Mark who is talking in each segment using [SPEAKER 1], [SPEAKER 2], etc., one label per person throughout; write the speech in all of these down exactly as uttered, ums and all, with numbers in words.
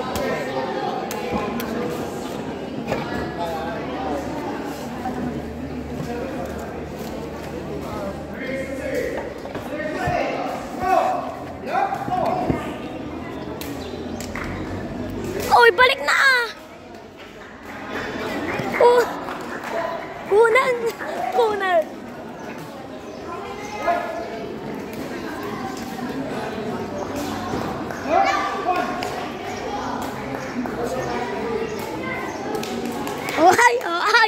[SPEAKER 1] Uy, balik na ah! Oh, kunan! Kunan! Oh, ay! Oh, ay!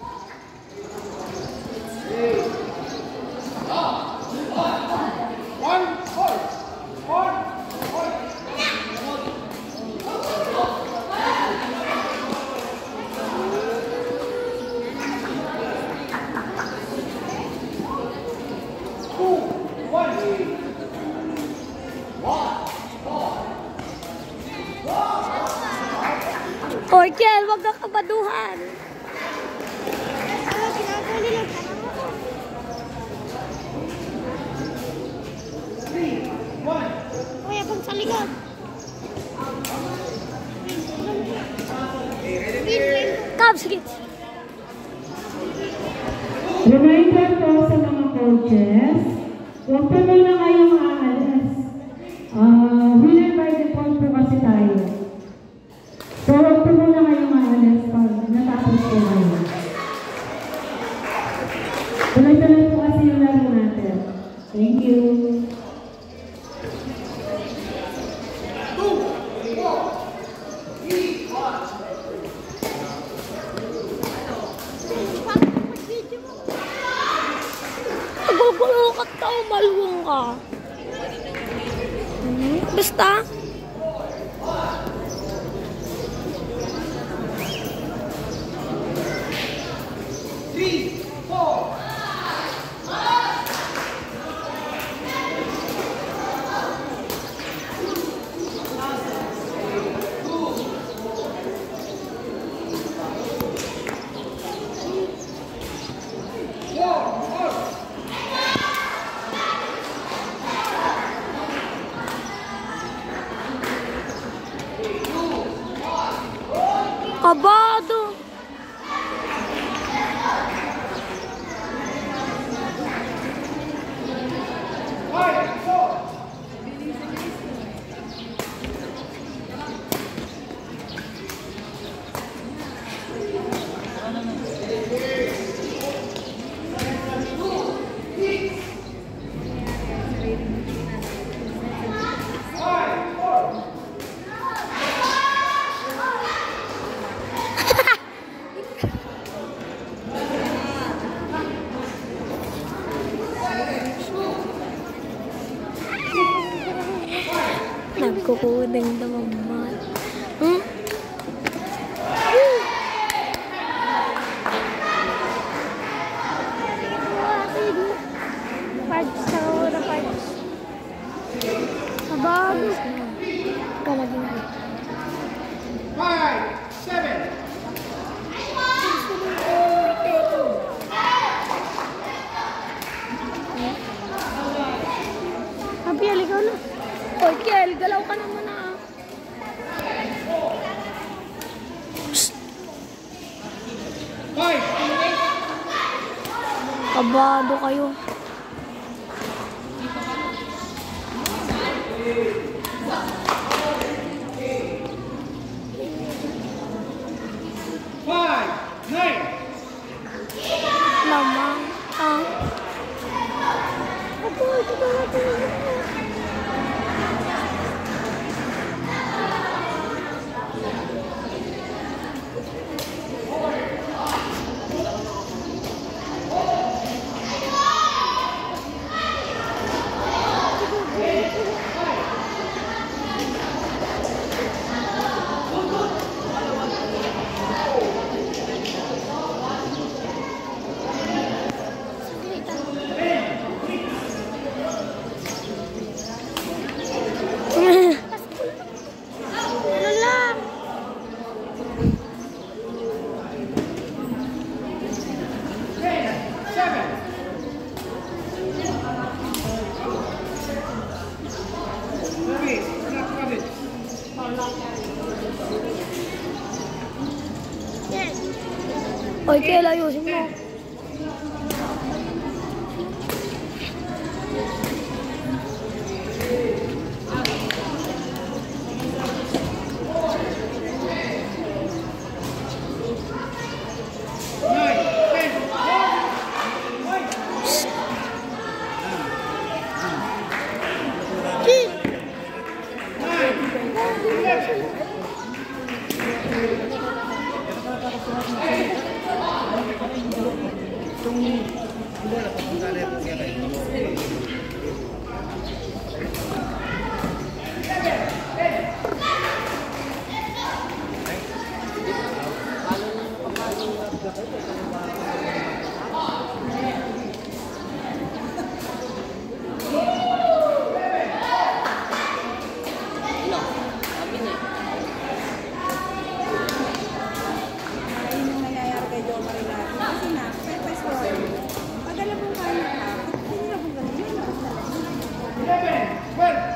[SPEAKER 1] Hoy, Kel, wag kang kabaduhan.
[SPEAKER 2] Ano, ginagawa nila? Uy, akong sa likod.
[SPEAKER 1] Come, sige.
[SPEAKER 3] Reminder po sa mga coaches, huwag po muna kayong aalis. Uh, winner by default po kasi tayo. So, huwag po muna kayong aalis pag natapos po kayo. Tuloy-tuloy po kasi yung laro natin. Thank you.
[SPEAKER 1] Nagugulo ka tao, maluwang ka. Hmm, basta.
[SPEAKER 4] Three, four.
[SPEAKER 1] Kabado. Nagkukuning naman. Hmm?
[SPEAKER 2] Parts sa ora parts. Kabado.
[SPEAKER 1] Kalagin ko.
[SPEAKER 4] Five, seven.
[SPEAKER 2] Happy, aligaw na.
[SPEAKER 1] Hoy, Kel, galaw ka naman ah.
[SPEAKER 4] Five.
[SPEAKER 1] Kabado kayo.
[SPEAKER 4] Five, nine.
[SPEAKER 1] Lamang ah.
[SPEAKER 2] Ako, ito ba natin?
[SPEAKER 1] Oy, Kel, ayusin mo.
[SPEAKER 4] nine, ten, eleven, twelve.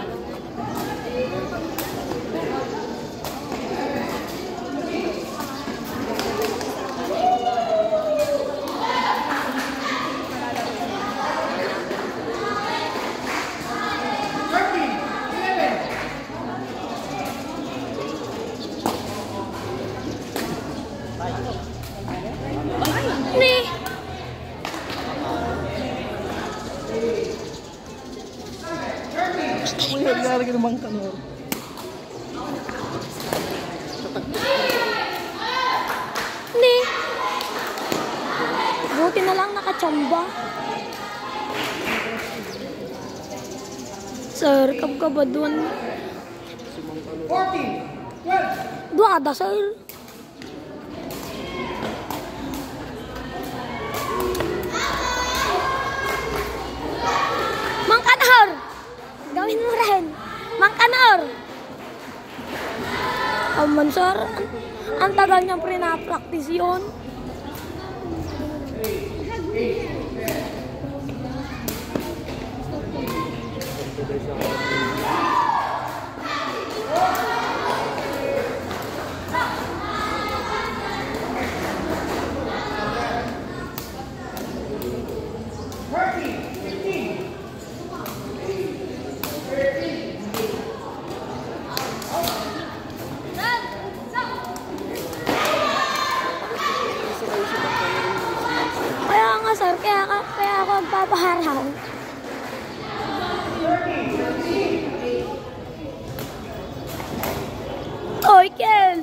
[SPEAKER 4] thirteen, eleven.
[SPEAKER 1] Ni. Ni. Buti na lang nakachamba. Sir, kab ka ba doon?
[SPEAKER 4] fourteen, twelve.
[SPEAKER 1] Dua ada, sir. Mang Kanor! Gawin mo rin. Mang Kanor! Aman, sir. Ang, ang tagal niyang pre-na-practice yun.
[SPEAKER 4] thirteen, fifteen.
[SPEAKER 1] Kaya nga, sir. Kaya, ka- kaya ako magpapaharaw. Oy, Kel!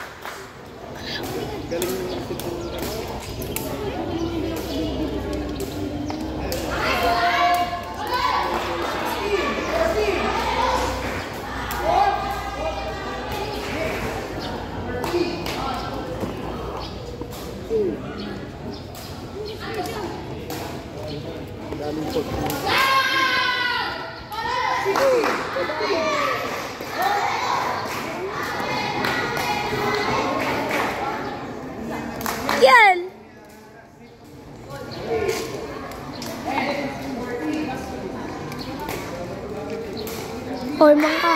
[SPEAKER 1] Kel! Oy, Mangka.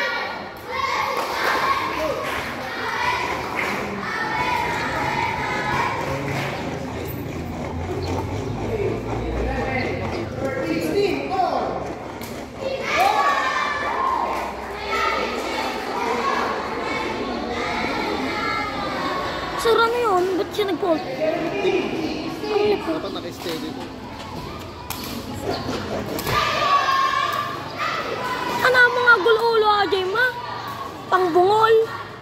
[SPEAKER 1] Sir, ano yun? Ba't siya nag-fault? Ano nag-fault?
[SPEAKER 5] Dapat naka-steady ko.
[SPEAKER 1] Ano ang mga gulo-ulo ajay ma? Pangbungol.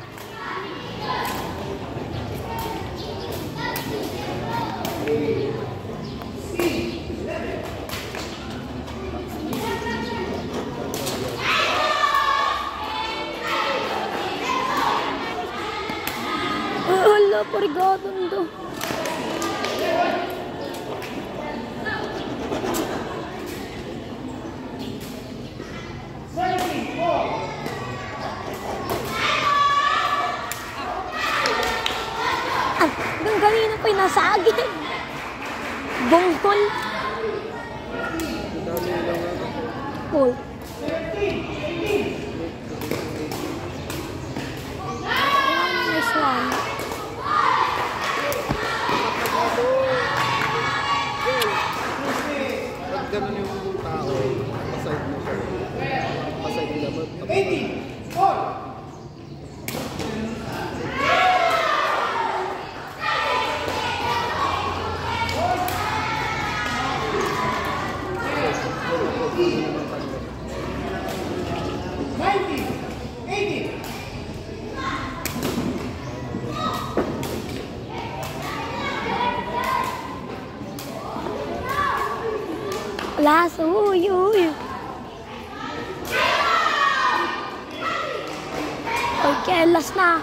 [SPEAKER 1] Ay, wala, parigadon do. Ah, hanggang kanina pa yung nasa agad. Bongkol.
[SPEAKER 5] Dami lang ano.
[SPEAKER 1] Paul. Nice one. Last, uy, uy. Okay, last na.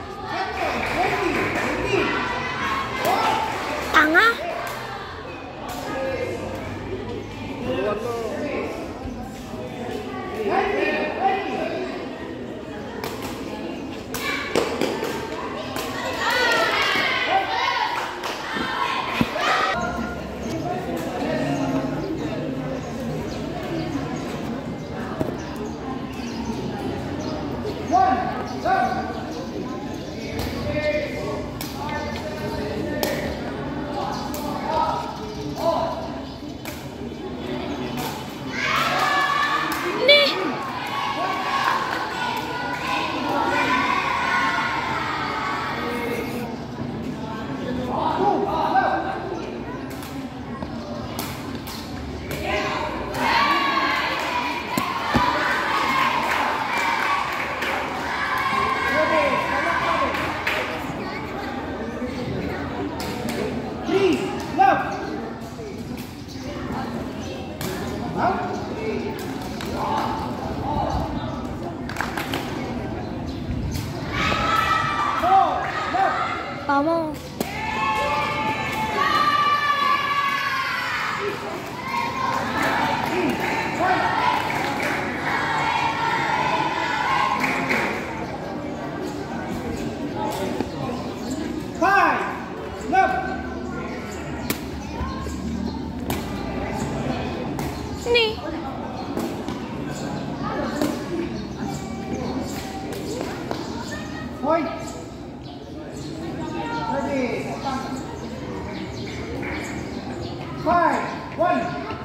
[SPEAKER 1] Tanga. Vamos.
[SPEAKER 4] Five, left.
[SPEAKER 1] Ni.
[SPEAKER 4] Point. Ready. Five, one.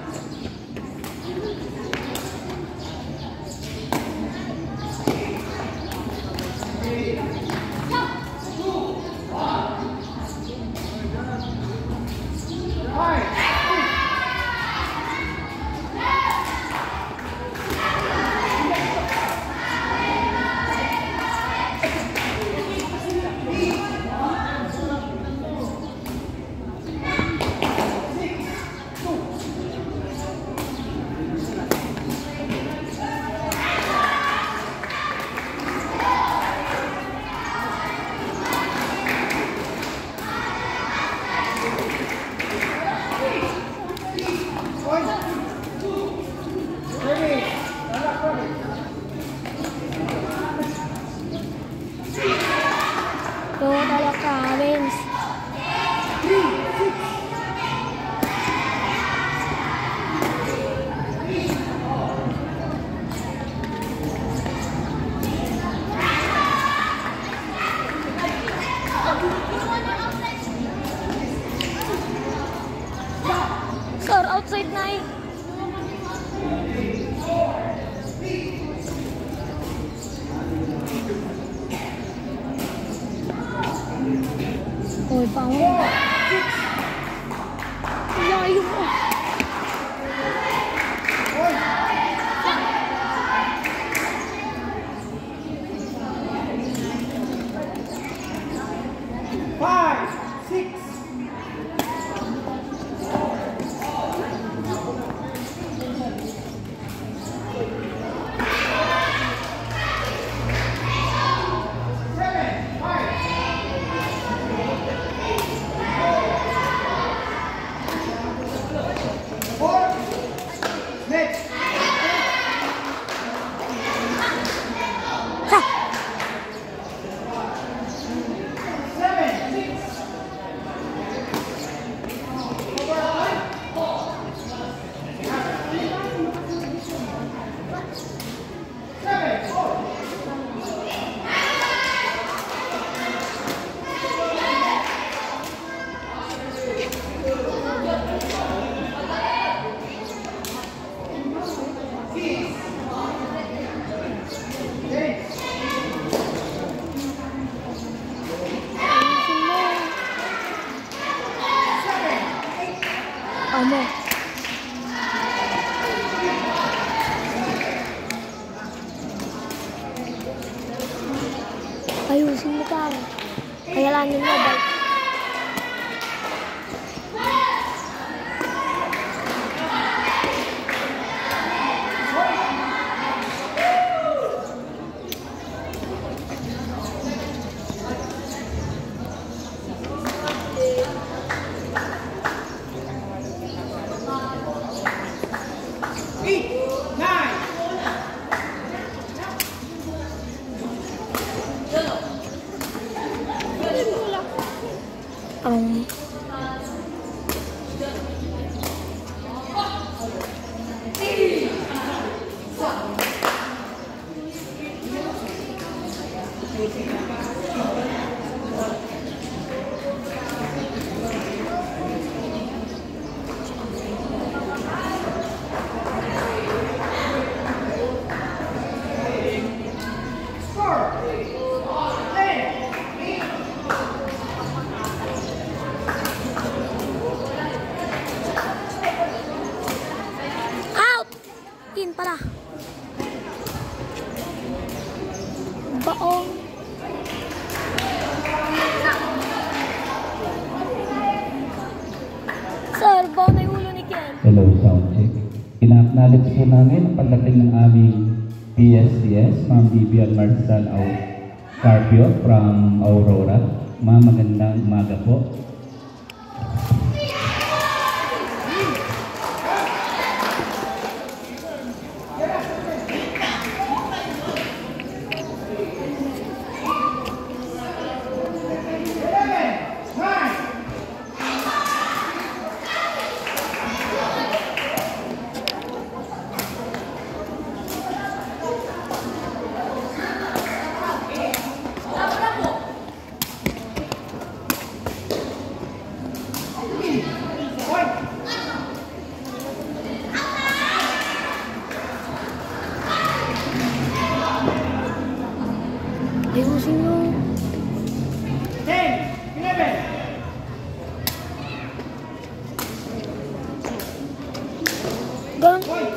[SPEAKER 1] Go talaga, Vince. Sir, outside na eh. Uy, pango. Layo mo.
[SPEAKER 4] Five, six. Amo. Ayusin mo ka. Kaya lang yung mobile.
[SPEAKER 1] Um, out! In pala. Baong. Sir, baong na yung ulo ni Ken.
[SPEAKER 5] Hello, sound check. Ina-acknowledge po namin ang pagdating ng aming P S D S, Ma'am Vivian Marcial Au Carpio from Aurora. Ma'am, magandang umaga po.
[SPEAKER 1] Ayusin mo.
[SPEAKER 4] ten, eleven.
[SPEAKER 1] Ganun.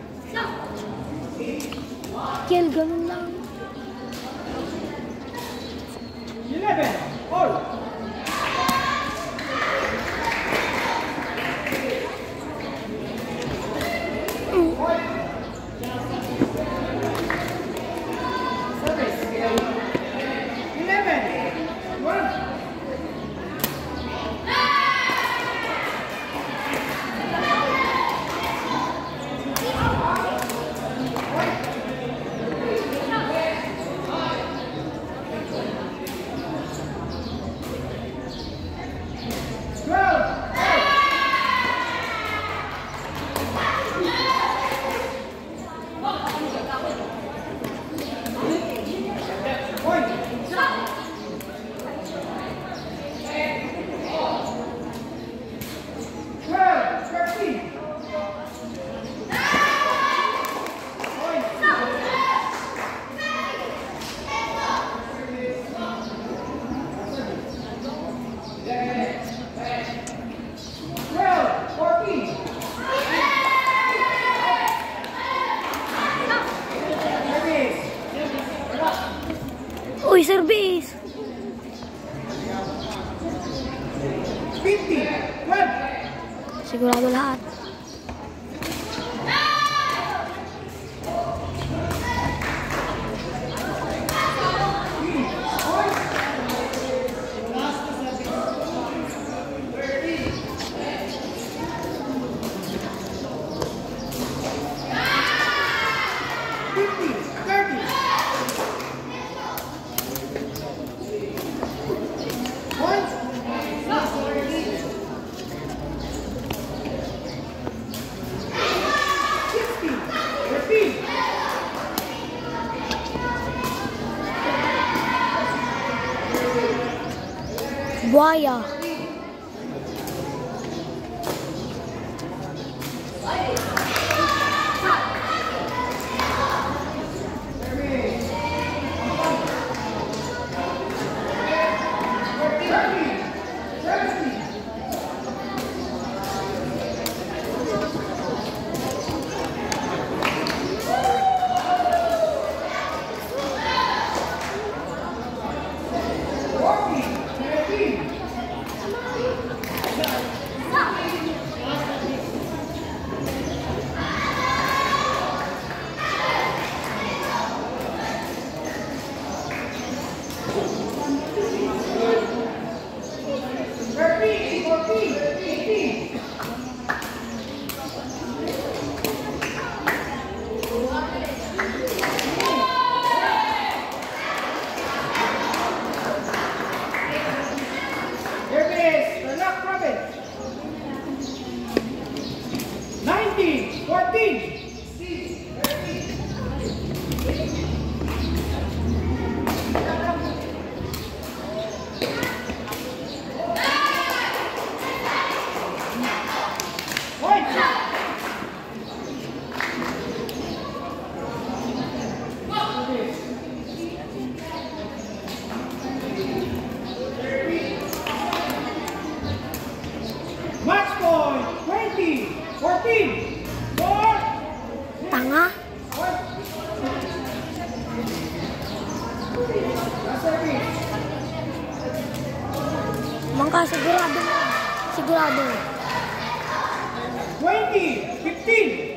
[SPEAKER 1] Kel, ganun lang.
[SPEAKER 4] eleven. All.
[SPEAKER 1] Uy, service!
[SPEAKER 4] fifty. twelve.
[SPEAKER 1] Sigurado lahat.
[SPEAKER 4] fifty. thirty. One. sixty. fifteen.
[SPEAKER 1] Buaya.
[SPEAKER 4] Service.
[SPEAKER 1] Mangka, sigurado mo. Sigurado mo.
[SPEAKER 4] twenty. fifteen.